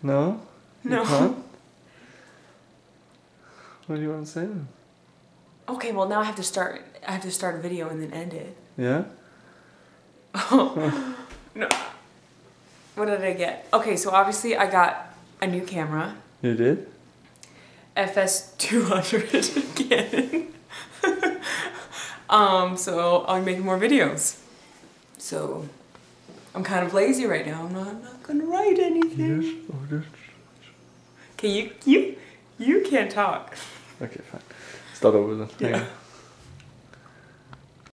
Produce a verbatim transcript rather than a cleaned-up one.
No? No. You can't? What do you want to say then? Okay, well now I have to start. I have to start a video and then end it. Yeah? Oh. No. What did I get? Okay, so obviously I got a new camera. You did? F S two hundred Canon. um, so I'll be making more videos. So I'm kind of lazy right now. I'm not, I'm not gonna write anything. Yes, oh, yes. Okay, you you you can't talk. Okay, fine. Start over then. Yeah. Hang on.